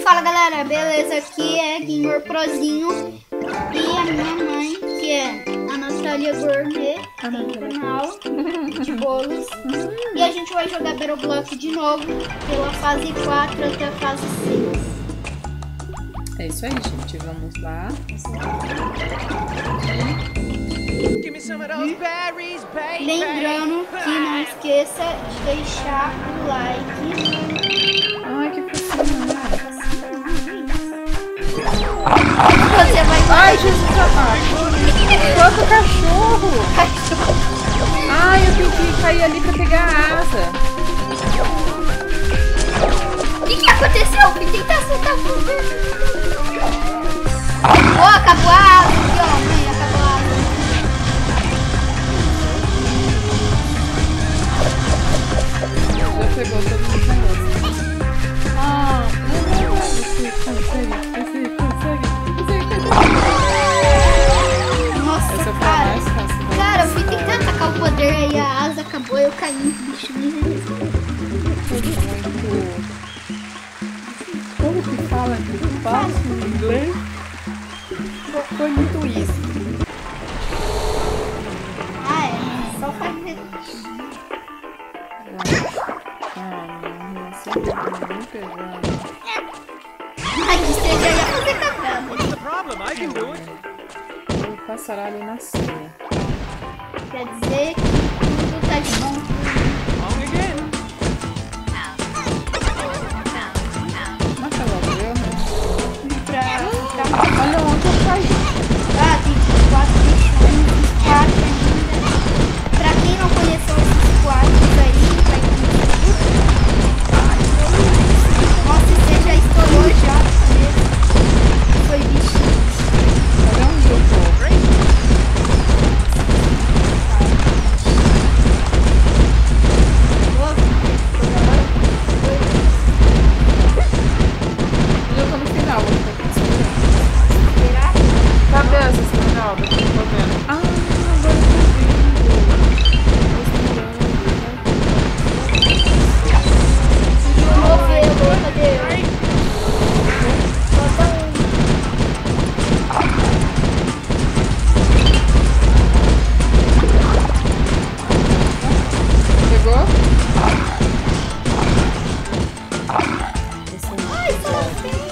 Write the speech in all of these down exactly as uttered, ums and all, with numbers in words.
Fala galera, beleza? Aqui é Gamer Prozinho e a minha mãe, que é a Natália Gourmet, tem canal de bolos. E a gente vai jogar Battleblock de novo, pela fase quatro até a fase seis. É isso aí, gente. Vamos lá. Lembrando que não esqueça de deixar o like. Ai, que fofinho. Você vai... Ai, Jesus amado. Quanto cachorro. Ai, eu tenho que cair ali pra pegar a asa. O que, que aconteceu? Fui tentar soltar o fogo. Oh, acabou a asa. Aqui, ó, mãe, acabou a asa. Já pegou todos os negócios. Ah, não, não, não. Você consegue, você consegue, você consegue. Nossa, essa cara. Mais fácil, cara, eu fui tentar atacar o poder aí a asa acabou e eu caí nos bichos. Como que fala que fácil em inglês? Foi muito isso. Ah, é. Só fazer. Ah, não, essa é muito pesada. Ai, que seja, ia fazer cagada. Vou passar ali na senha. Quer dizer que tudo tá de bom. Mata logo, eu, né? Pra, pra... Olha onde eu caí. Ah, tem quatro bichos. Quatro ainda. Pra quem não conheceu esses quatro aí, vai conhecer. Nossa, você já estourou já. Foi bichinho. Olha onde eu tô. Eu tô no final, vou ficar aqui esperando. Cadê essa esmeralda que eu tô vendo? Ah, agora eu tô vendo. Morreu, cadê? Pegou? Ai, só tem.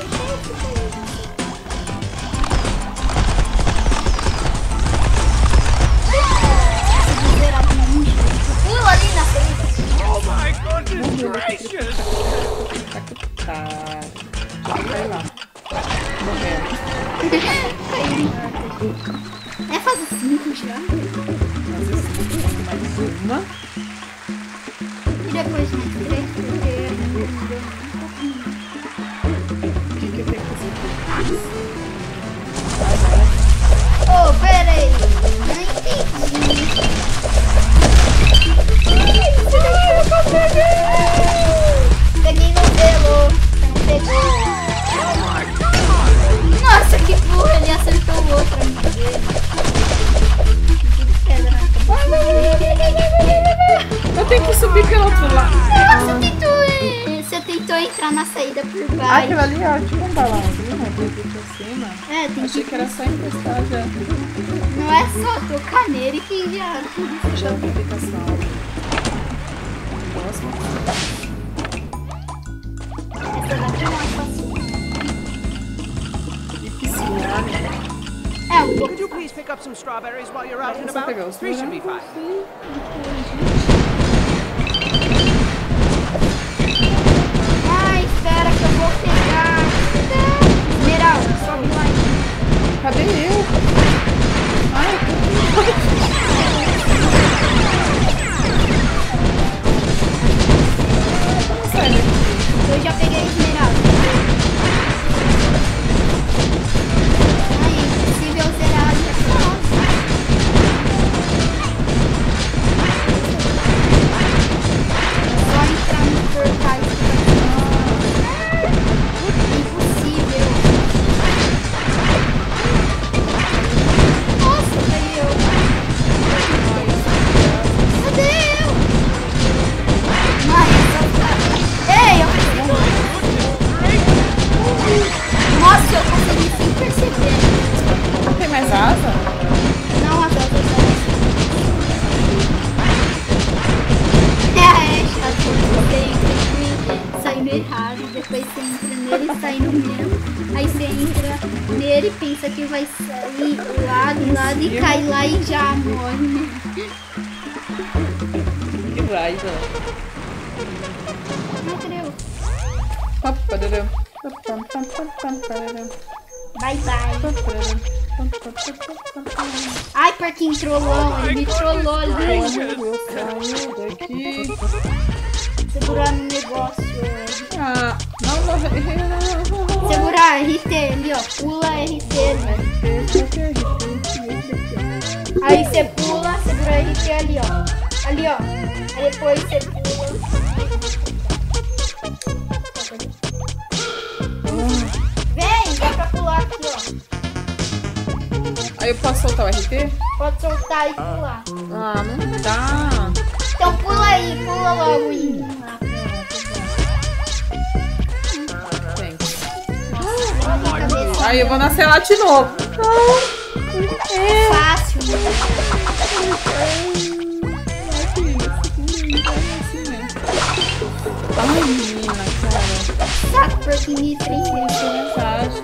Pula ali na frente. Oh my goodness gracious! Tá. Vai lá. Morreu. É fase cinco já. Fazer assim, mais uma. E depois mais três, porque... O que que eu tenho que fazer aqui? Oh, pera aí. Não entendi. Você deixou pra pegar. Peguei no pelo. Você não pegou. Nossa, que burro. Ele acertou o outro amigo dele. Eu tenho que subir pelo outro lado. Nossa, tentou, é, você tentou entrar na saída por baixo. Aquilo ali é tipo um balãozinho, né? Tem que ir por cima. É, tem Achei que... que era só encostar já. Não é só tocar nele que já... Já a aplicação. Próximo. Essa daqui é mais fácil. E piscinar, né? É, um pouco. Could you please pick up some strawberries while you're out and Só pegar about? os Three should be fine. Ai, espera que eu vou pegar. Esmeralda, sobe lá. Cadê eu? Ai, como sai daqui? Eu já peguei a esmeralda. Ai, é impossível zerar a esmeralda. lado, depois você entra nele e sai no mesmo. Aí você entra nele, pensa que vai sair do lado, do lado e cai lá e já morre. Que raiva. Não creu. Bye bye. Ai, porquinho trollão, ele me trollou ali. Eu saio daqui. Segurar no negócio. Ah, não morreu. Segurar R T ali, ó. Pula R T ali. Aí você pula, segura R T ali, ó. Ali, ó. Aí depois você pula. Vem, dá pra pular aqui, ó. Aí eu posso soltar o R T? Pode soltar e pular. Ah, não dá. Então pula aí, pula logo e lá. Aí eu vou nascer lá de novo. É fácil, né? Ai, menina, cara. Saco, porquinho triste. Mensagem.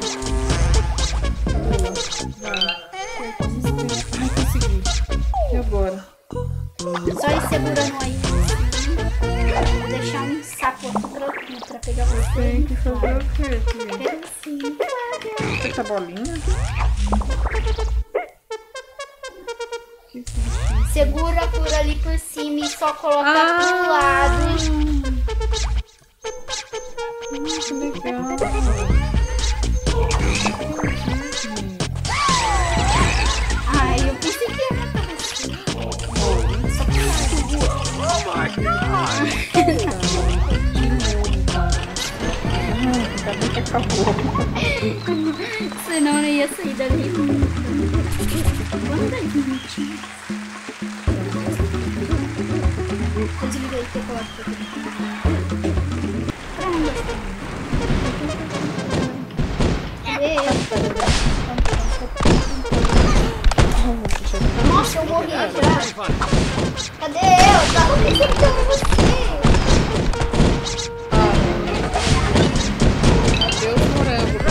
Não consegui. E agora? Só ir segurando aí. Vou deixar um saco aqui pra, pra pegar você. Tem que fazer o quê, filha? Quero sim. Essa bolinha? Segura por ali por cima e só coloca Ah. pro lado. Hum, que legal. Ai, eu pensei que ia matar você. Só Oh my god! Ainda bem que acabou. senão eu ia sair dali. Quantos minutinhos? Eu desliguei o teclado pra aqui. Pra onde eu tô? Cadê eu? Nossa, eu morri já. Cadê eu? Tava pensando você. Adeus, morango.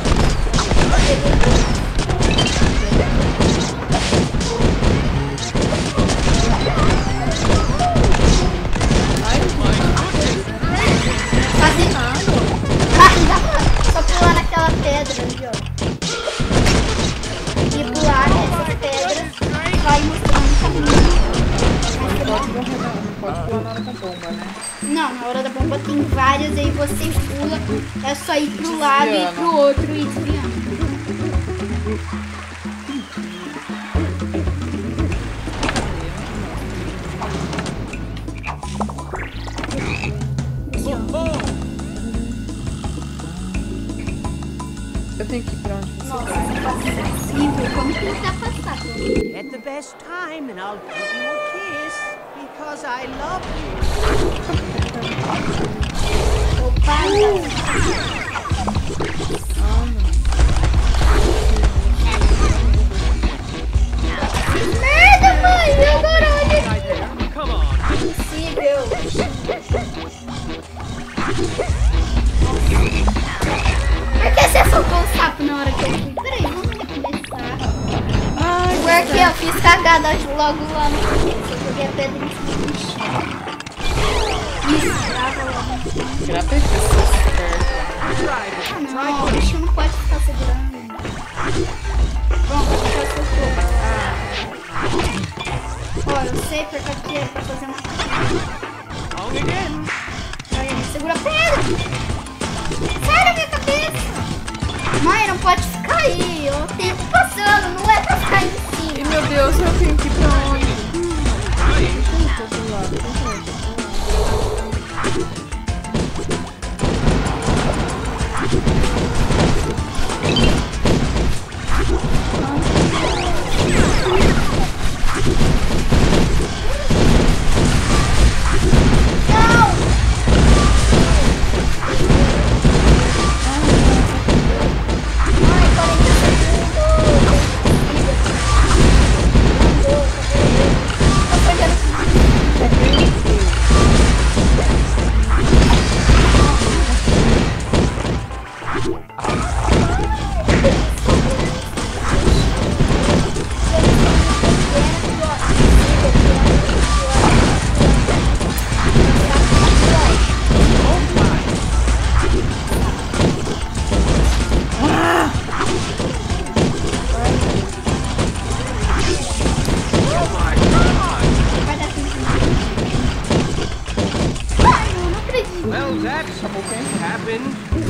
Fazendo nada. Ai, dá pra só pular naquela pedra ali, ó. E pular nessas pedras vai mostrando o caminho. Não pode morrer, não. Não pode pular na hora da bomba, né? Não, na hora da bomba tem várias, aí você pula, é só ir pro lado e pro outro e desviando. Eu tenho que ir pra onde você Nossa, vai. esse passo é impossível. Como que ele tá passando? At the best time, and I'll give you a kiss because I love Opa, não. Que merda, mãe! E agora olha you. Right there. Come on. impossível. Por que você soltou o sapo na hora que eu fui? Peraí, vamos recomeçar. Porque eu fiz cagada logo lá no começo. Eu joguei a pedra em cima do chão. Isso, grava logo. Grava isso. Try it. Não, o bicho não pode ficar segurando. Pronto, já soltou. Ó, eu sei porque aqui é pra fazer uma... On again. Aí, segura a pedra. Sai da minha cabeça. Mãe, não pode ficar aí. Eu tenho que ir passando, não é pra ficar em cima. Ih, meu Deus, eu tenho que ir pra onde? Eu tô do lado, tô do lado.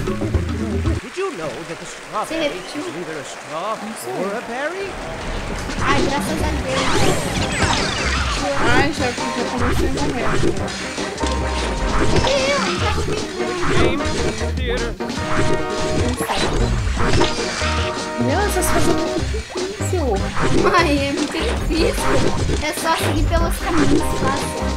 Did you know that the strawberry is neither a straw or a berry? Ai, graças a Deus. Ai, já, já comecei a morrer. Eu, não tá comigo. Meu, essas coisas são muito difíceis. Ai, é muito difícil. É só seguir pelos caminhos fáceis.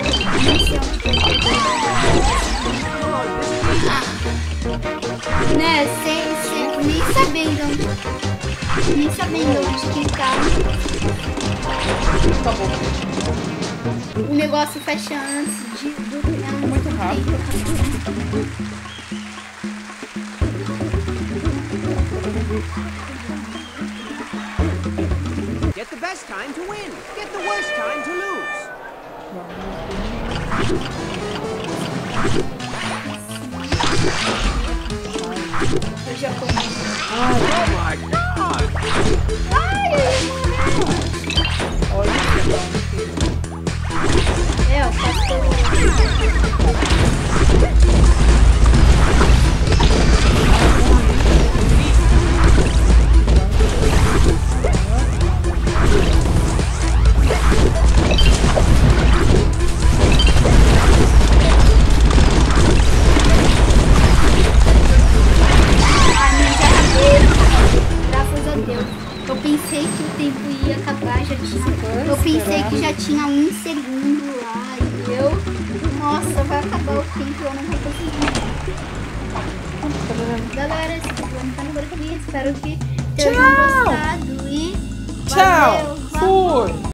Né, sem, sem, nem sabendo onde, nem sabendo onde clicar. Tá bom. O negócio fecha antes de do final. Muito rápido. Get the best time to win. Get the worst time to lose. Eu já comi. Oh my God! Ai, Olha é, o pastor. Eu pensei que o tempo ia acabar, já tinha. Eu pensei que já tinha um segundo lá e eu. Nossa, vai acabar o tempo e eu não vou conseguir. Galera, esse vídeo vai ficar no aqui. Espero que tenham gostado e. Tchau! Valeu, Fui!